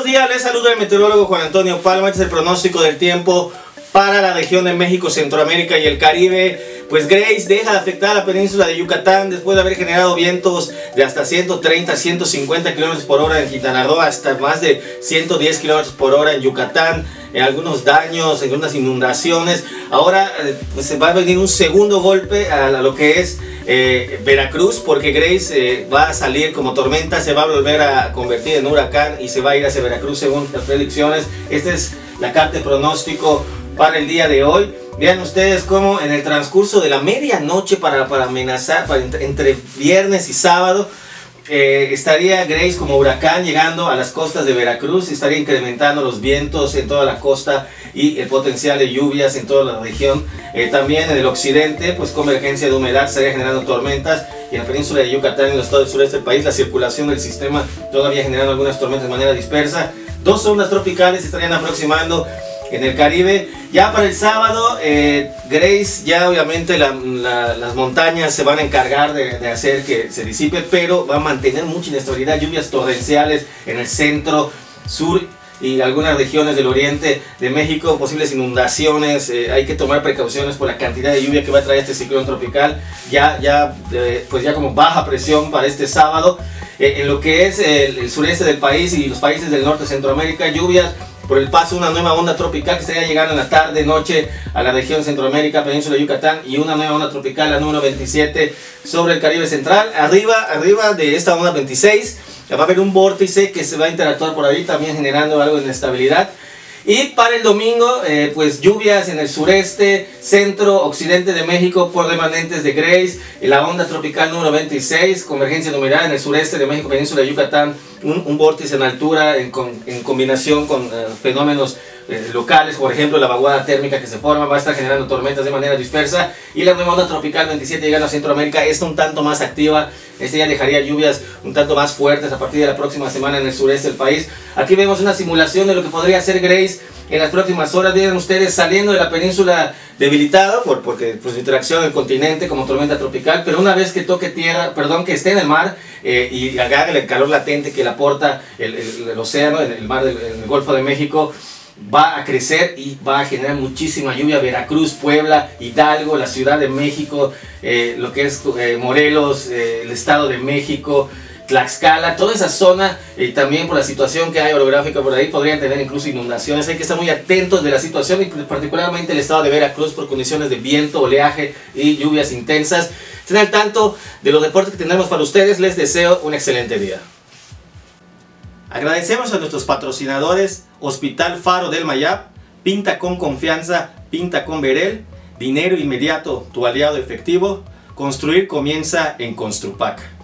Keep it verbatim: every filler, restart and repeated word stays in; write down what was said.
días, les saluda el meteorólogo Juan Antonio Palma. Este es el pronóstico del tiempo para la región de México, Centroamérica y el Caribe. Pues Grace deja de afectar a la península de Yucatán después de haber generado vientos de hasta ciento treinta a ciento cincuenta kilómetros por hora en Quintana Roo, hasta más de ciento diez kilómetros por hora en Yucatán, en algunos daños, en algunas inundaciones. Ahora pues, se va a venir un segundo golpe a lo que es eh, Veracruz, porque Grace eh, va a salir como tormenta, se va a volver a convertir en huracán y se va a ir hacia Veracruz según las predicciones. Esta es la carta de pronóstico para el día de hoy. Vean ustedes cómo en el transcurso de la medianoche para, para amenazar, para, entre viernes y sábado, eh, estaría Grace como huracán llegando a las costas de Veracruz, estaría incrementando los vientos en toda la costa y el potencial de lluvias en toda la región. Eh, también en el occidente, pues convergencia de humedad estaría generando tormentas, y en la península de Yucatán, en los estados del sureste del país, la circulación del sistema todavía generando algunas tormentas de manera dispersa. Dos ondas tropicales estarían aproximando en el Caribe. Ya para el sábado, eh, Grace, ya obviamente la, la, las montañas se van a encargar de, de hacer que se disipe, pero va a mantener mucha inestabilidad, lluvias torrenciales en el centro, sur y algunas regiones del oriente de México, posibles inundaciones. Eh, hay que tomar precauciones por la cantidad de lluvia que va a traer este ciclón tropical, ya, ya, eh, pues ya como baja presión para este sábado. Eh, en lo que es el, el sureste del país y los países del norte de Centroamérica, lluvias por el paso de una nueva onda tropical que estaría llegando en la tarde, noche a la región Centroamérica, península de Yucatán, y una nueva onda tropical, la número veintisiete, sobre el Caribe central. Arriba, arriba de esta onda veintiséis va a haber un vórtice que se va a interactuar por ahí, también generando algo de inestabilidad. Y para el domingo, eh, pues lluvias en el sureste, centro, occidente de México por remanentes de Grace, la onda tropical número veintiséis, convergencia de humedad en el sureste de México, península de Yucatán, un, un vórtice en altura en, con, en combinación con eh, fenómenos eh, locales, por ejemplo la vaguada térmica que se forma, va a estar generando tormentas de manera dispersa. Y la nueva onda tropical veintisiete llegando a Centroamérica, esta un tanto más activa. Este ya dejaría lluvias un tanto más fuertes a partir de la próxima semana en el sureste del país. Aquí vemos una simulación de lo que podría hacer Grace en las próximas horas. Miren ustedes, saliendo de la península debilitado por porque pues interacción en el continente como tormenta tropical, pero una vez que toque tierra, perdón, que esté en el mar eh, y agarre el calor latente que le aporta el, el, el océano, el, el mar del el Golfo de México, va a crecer y va a generar muchísima lluvia. Veracruz, Puebla, Hidalgo, la Ciudad de México, eh, lo que es eh, Morelos, eh, el Estado de México, Tlaxcala, toda esa zona, y eh, también por la situación que hay orográfica por ahí, podrían tener incluso inundaciones. Hay que estar muy atentos de la situación, y particularmente el estado de Veracruz, por condiciones de viento, oleaje y lluvias intensas. Estén al tanto de los reportes que tendremos para ustedes. Les deseo un excelente día. Agradecemos a nuestros patrocinadores: Hospital Faro del Mayab, Pinta con Confianza, Pinta con Verel, Dinero Inmediato, tu aliado efectivo. Construir comienza en Construpac.